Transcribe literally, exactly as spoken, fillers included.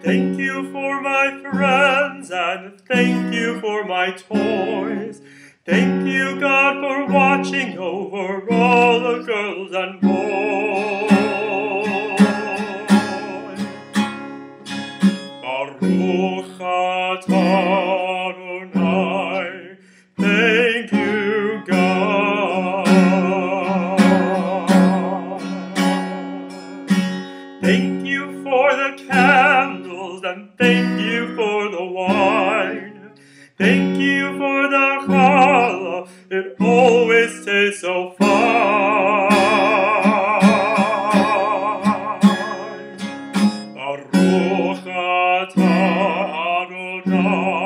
Thank you for my friends, and thank you for my toys. Thank you, God, for watching over all the girls and boys. Baruch atah Adonai, thank you, God. Thank you for the candles, and thank you for the wine. Thank you for the challah, it always tastes so fine. Baruch atah Adonai.